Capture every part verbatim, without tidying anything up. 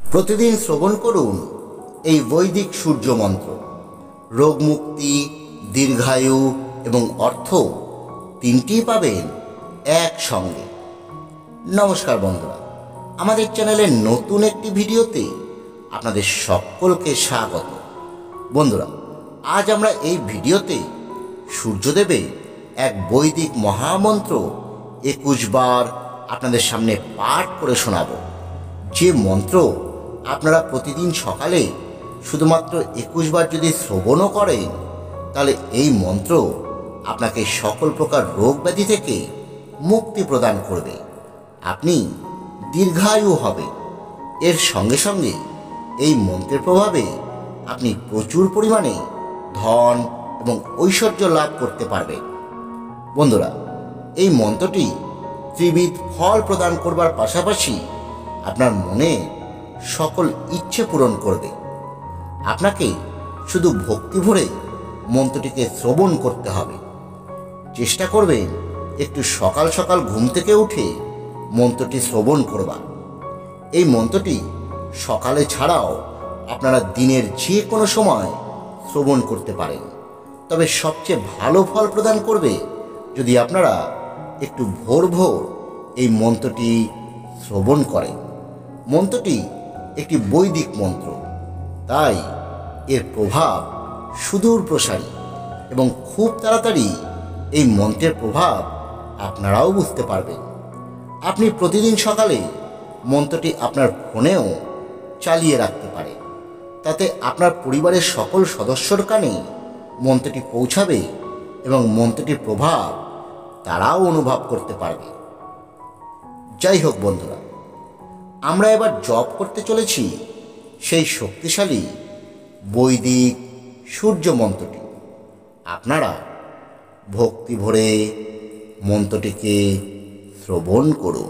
প্রতিদিন শ্রবণ করুন এই বৈদিক সূর্য মন্ত্র। রোগ মুক্তি, দীর্ঘায়ু এবং অর্থ তিনটিই পাবেন একসঙ্গে। নমস্কার বন্ধুরা, আমাদের চ্যানেলের নতুন একটি ভিডিওতে আপনাদের সকলকে স্বাগত। বন্ধুরা, আজ আমরা এই ভিডিওতে সূর্যদেবের এক বৈদিক মহামন্ত্র একুশ বার আপনাদের সামনে পাঠ করে শোনাব। যে মন্ত্র আপনারা প্রতিদিন সকালে শুধুমাত্র একুশ বার যদি শ্রবণও করেন, তাহলে এই মন্ত্র আপনাকে সকল প্রকার রোগ ব্যাধি থেকে মুক্তি প্রদান করবে। আপনি দীর্ঘায়ু হবে। এর সঙ্গে সঙ্গে এই মন্ত্রের প্রভাবে আপনি প্রচুর পরিমাণে ধন এবং ঐশ্বর্য লাভ করতে পারবেন। বন্ধুরা, এই মন্ত্রটি ত্রিবিধ ফল প্রদান করবার পাশাপাশি আপনার মনে সকল ইচ্ছে পূরণ করবে। আপনাকে শুধু ভক্তি ভরে মন্ত্রটিকে শ্রবণ করতে হবে। চেষ্টা করবেন একটু সকাল সকাল ঘুম থেকে উঠে মন্ত্রটি শ্রবণ করবার। এই মন্ত্রটি সকালে ছাড়াও আপনারা দিনের যে কোনো সময় শ্রবণ করতে পারেন। তবে সবচেয়ে ভালো ফল প্রদান করবে যদি আপনারা একটু ভোর ভোর এই মন্ত্রটি শ্রবণ করেন। মন্ত্রটি একটি বৈদিক মন্ত্র, তাই এর প্রভাব সুদূর প্রসারী এবং খুব তাড়াতাড়ি এই মন্ত্রের প্রভাব আপনারাও বুঝতে পারবেন। আপনি প্রতিদিন সকালে মন্ত্রটি আপনার ফোনেও চালিয়ে রাখতে পারেন। তাতে আপনার পরিবারের সকল সদস্যর কানে মন্ত্রটি পৌঁছাবে এবং মন্ত্রটির প্রভাব তারাও অনুভব করতে পারবে। যাই হোক বন্ধুরা, আমরা এবার জপ করতে চলেছি সেই শক্তিশালী বৈদিক সূর্য মন্ত্রটি। আপনারা ভক্তি ভরে মন্ত্রটিকে শ্রবণ করুন।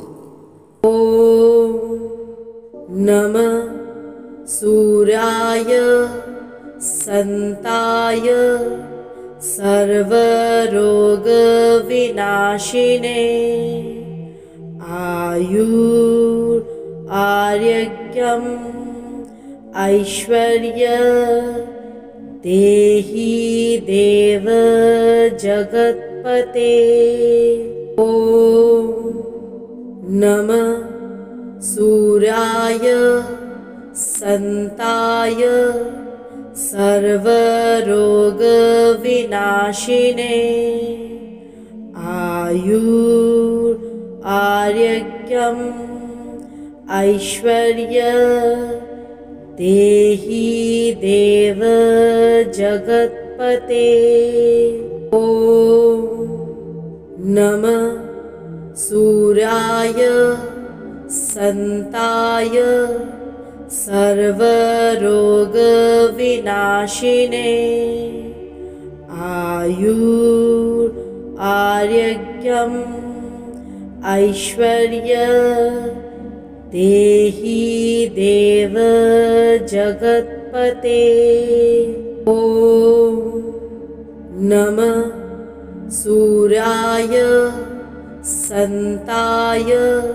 ওম নমঃ সূর্যায় সন্তায় সর্বরোগ বিনাশিনে আয়ুর आर्यज्ञं ऐश्वर्य देहि देव जगत्पते। ॐ नमः सूर्याय सन्ताय सर्वरोग विनाशिने आयुर आर्यज्ञं ऐश्वर्य देहि देव जगत्पते। ॐ नमः सूर्याय सन्ताय सर्वरोग विनाशिने आयुर आर्यज्ञं ऐश्वर्य देहि देव जगत्पते। ॐ नमः सूर्याय सन्ताय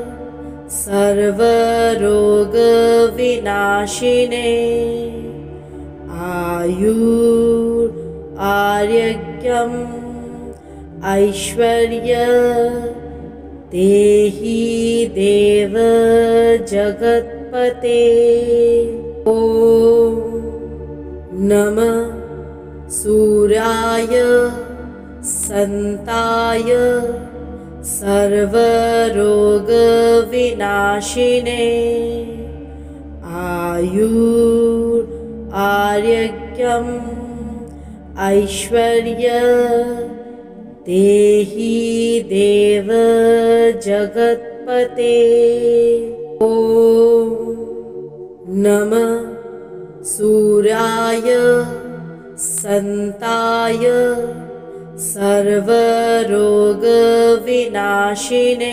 सर्वरोग विनाशिने आयुर आर्यज्ञं ऐश्वर्य देहि देव जगत्पते। ॐ नमः सूर्याय सन्ताय सर्वरोग विनाशिने आयुर आर्यज्ञं ऐश्वर्य देहि देव जगत्पते। ॐ नमः सूर्याय सन्ताय सर्वरोग विनाशिने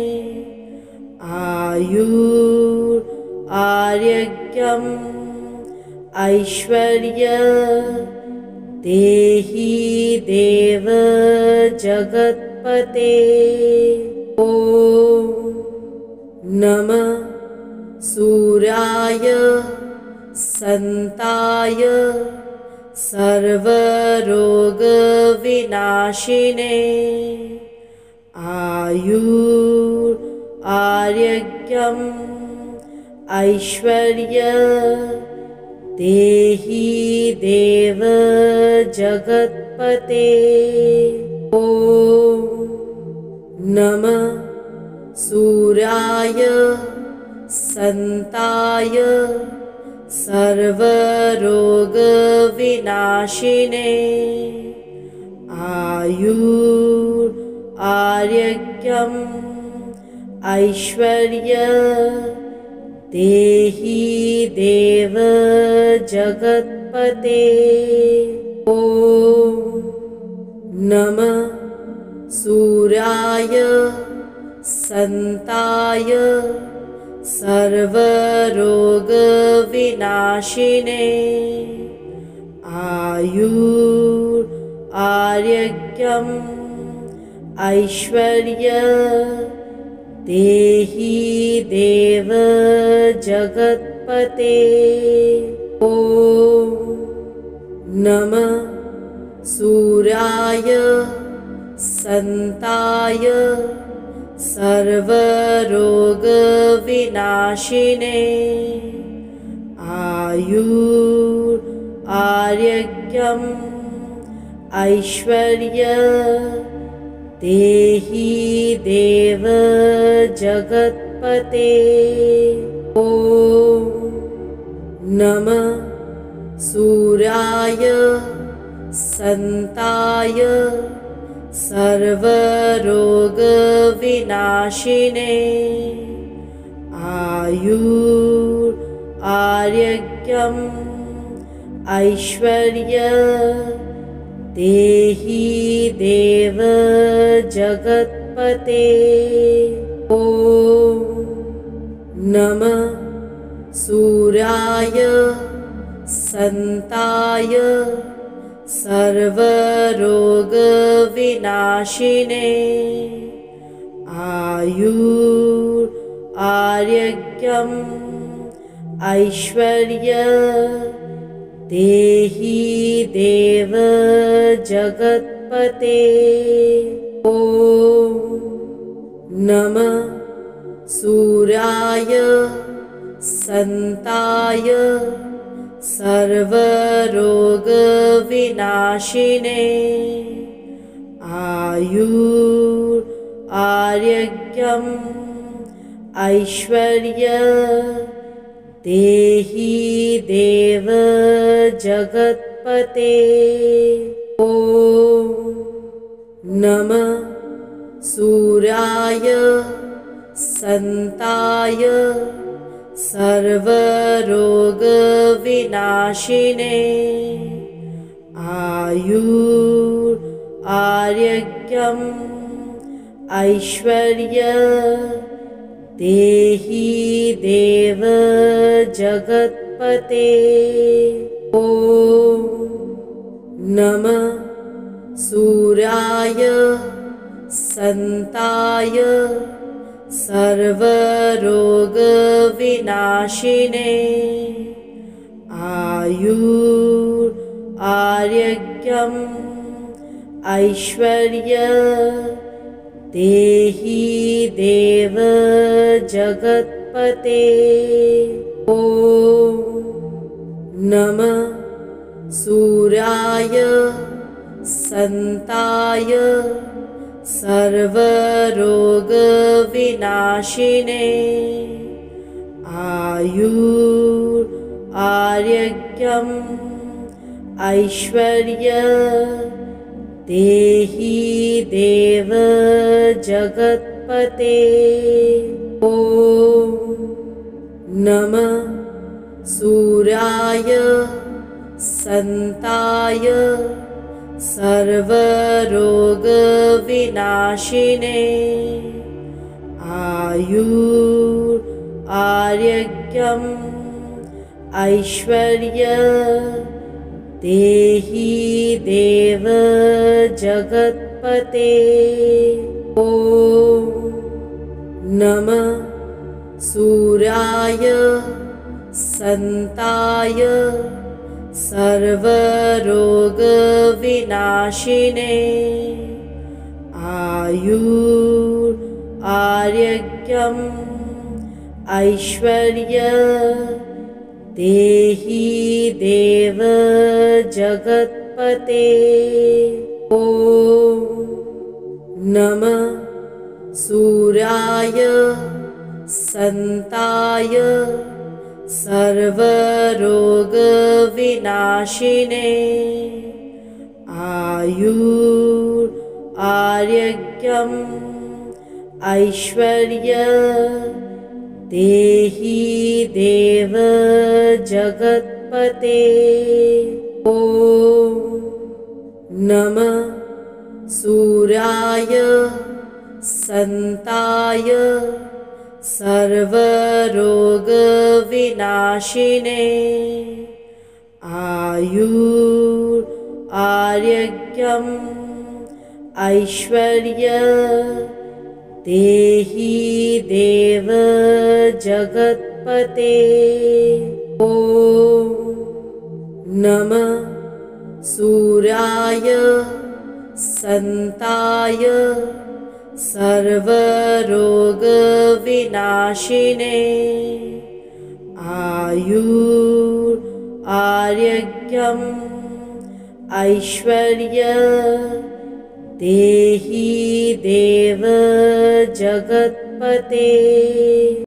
आयुर आर्यज्ञं ऐश्वर्य देहि देव जगत्पते। ॐ नमः सूर्याय सन्ताय सर्वरोगविनाशिने आयुरारोग्यम् ऐश्वर्य देहि देव जगत्पते। ॐ नमः सूर्याय सन्ताय सर्वरोगविनाशिने आयुरारोग्यम् ऐश्वर्य देहि देव जगत्पते। ॐ नमः सूर्याय सन्ताय सर्वरोगविनाशिने आयुरारोग्यम् ऐश्वर्य देहि देव जगत्पते। ॐ नमः सूर्याय सन्ताय सर्वरोगविनाशिने आयुरारोग्यम् ऐश्वर्य देहि देव जगत्पते। ॐ नमः सूर्याय सन्ताय सर्वरोगविनाशिने आयुरारोग्यम् ऐश्वर्य देहि देव जगत्पते। ॐ नमः सूर्याय सन्ताय सर्वरोगविनाशिने आयुरारोग्यम् ऐश्वर्य देहि देव जगत्पते। ॐ नमः सूर्याय सन्ताय सर्वरोगविनाशिने आयुरारोग्यम् ऐश्वर्य देहि देव जगत्पते। ॐ नमः सूर्याय सन्ताय सर्वरोगविनाशिने आयुरारोग्यम् ऐश्वर्य देहि देव जगत्पते। ॐ नमः सूर्याय सन्ताय सर्वरोगविनाशिने आयुरारोग्यम् ऐश्वर्य देहि देव जगत्पते। ॐ नमः सूर्याय सन्ताय सर्वरोगविनाशिने आयुरारोग्यम् ऐश्वर्य देहि देव जगत्पते। ॐ नमः सूर्याय सन्ताय सर्वरोगविनाशिने आयुरारोग्यम् ऐश्वर्य देहि देव जगत्पते। ॐ नमः सूर्याय सन्ताय सर्वरोगविनाशिने आयुरारोग्यम् ऐश्वर्य देहि देव जगत्पते। ॐ नमः सूर्याय सन्ताय सर्वरोगविनाशिने आयुरारोग्यम् ऐश्वर्य देहि देव जगत्पते। ॐ नमः सूर्याय सन्ताय सर्वरोगविनाशिने आयुरारोग्यम् ऐश्वर्य देहि देव जगत्पते। ॐ नमः सूर्याय सन्ताय सर्वरोगविनाशिने आयुरारोग्यम् ऐश्वर्य देहि देव जगत्पते।